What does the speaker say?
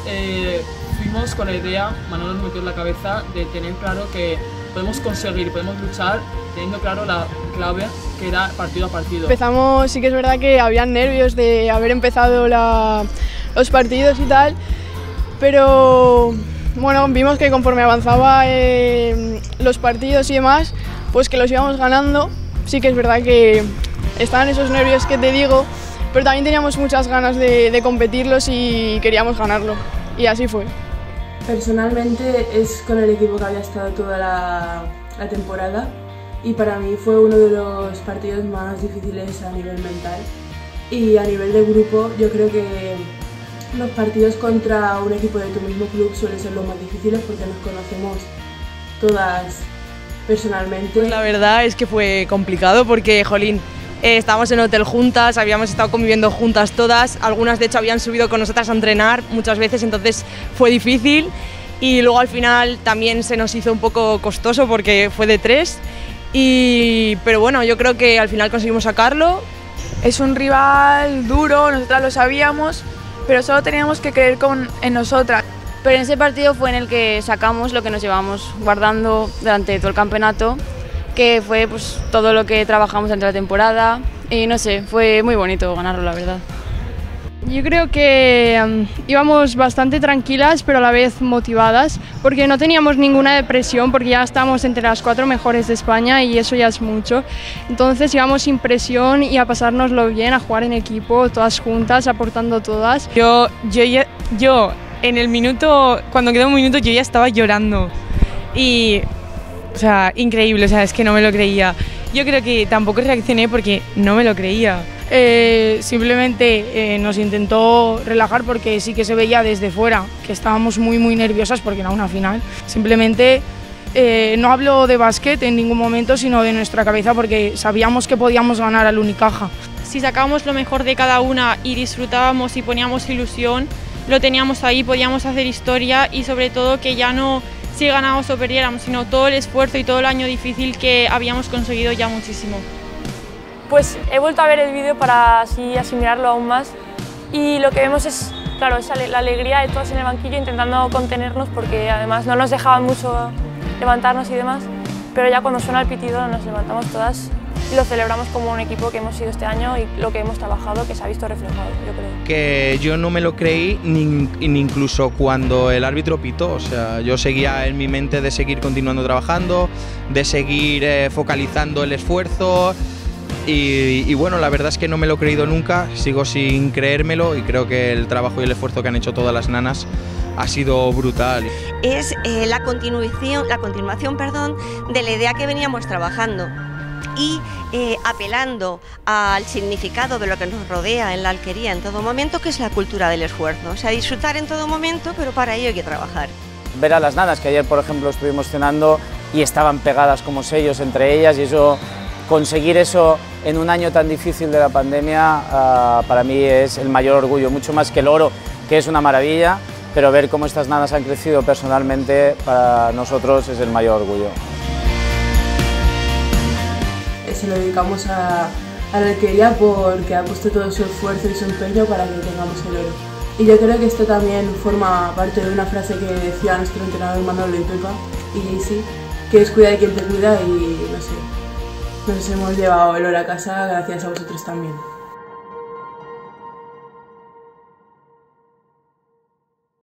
fuimos con la idea, Manolo nos metió en la cabeza de tener claro que podemos conseguir, podemos luchar teniendo claro la clave que era partido a partido. Empezamos, sí que es verdad que habían nervios de haber empezado los partidos y tal, pero bueno, vimos que conforme avanzaba los partidos y demás, pues que los íbamos ganando. Sí que es verdad que estaban esos nervios que te digo, pero también teníamos muchas ganas de competirlos y queríamos ganarlo, y así fue. Personalmente es con el equipo que había estado toda la temporada y para mí fue uno de los partidos más difíciles a nivel mental, y a nivel de grupo yo creo que los partidos contra un equipo de tu mismo club suelen ser los más difíciles porque nos conocemos todas personalmente. Pues la verdad es que fue complicado porque, jolín, estábamos en hotel juntas, habíamos estado conviviendo juntas todas, algunas de hecho habían subido con nosotras a entrenar muchas veces, entonces fue difícil, y luego al final también se nos hizo un poco costoso porque fue de 3, pero bueno, yo creo que al final conseguimos sacarlo. Es un rival duro, nosotras lo sabíamos, pero solo teníamos que creer en nosotras. Pero en ese partido fue en el que sacamos lo que nos llevamos guardando durante todo el campeonato, que fue pues todo lo que trabajamos durante la temporada, y no sé, fue muy bonito ganarlo, la verdad. Yo creo que íbamos bastante tranquilas, pero a la vez motivadas, porque no teníamos ninguna depresión, porque ya estábamos entre las 4 mejores de España y eso ya es mucho. Entonces íbamos sin presión y a pasárnoslo bien, a jugar en equipo, todas juntas, aportando todas. Yo en el minuto, cuando quedó un minuto, yo ya estaba llorando. Y, o sea, increíble, o sea, es que no me lo creía. Yo creo que tampoco reaccioné porque no me lo creía. Simplemente nos intentó relajar porque sí que se veía desde fuera que estábamos muy nerviosas porque era una final. Simplemente no hablo de básquet en ningún momento, sino de nuestra cabeza, porque sabíamos que podíamos ganar al Unicaja. Si sacábamos lo mejor de cada una y disfrutábamos y poníamos ilusión, lo teníamos ahí, podíamos hacer historia, y sobre todo que ya no si ganábamos o perdiéramos, sino todo el esfuerzo y todo el año difícil que habíamos conseguido ya muchísimo. Pues he vuelto a ver el vídeo para así asimilarlo aún más, y lo que vemos es, claro, la alegría de todas en el banquillo intentando contenernos, porque además no nos dejaban mucho levantarnos y demás, pero ya cuando suena el pitido nos levantamos todas y lo celebramos como un equipo que hemos sido este año y lo que hemos trabajado, que se ha visto reflejado, yo creo. Que yo no me lo creí ni incluso cuando el árbitro pitó, o sea, yo seguía en mi mente de seguir continuando trabajando, de seguir focalizando el esfuerzo. Y bueno, la verdad es que no me lo he creído nunca, sigo sin creérmelo, y creo que el trabajo y el esfuerzo que han hecho todas las nanas ha sido brutal. Es la continuación de la idea que veníamos trabajando y apelando al significado de lo que nos rodea en la alquería en todo momento, que es la cultura del esfuerzo. O sea, disfrutar en todo momento, pero para ello hay que trabajar. Ver a las nanas, que ayer por ejemplo estuvimos cenando y estaban pegadas como sellos entre ellas, y eso, conseguir eso en un año tan difícil de la pandemia, para mí es el mayor orgullo, mucho más que el oro, que es una maravilla, pero ver cómo estas nanas han crecido personalmente, para nosotros es el mayor orgullo. Se lo dedicamos a la alquería porque ha puesto todo su esfuerzo y su empeño para que tengamos el oro. Y yo creo que esto también forma parte de una frase que decía nuestro entrenador Manolo y Pepa y sí, que es cuida de quien te cuida, y no sé, nos hemos llevado el oro a casa gracias a vosotros también.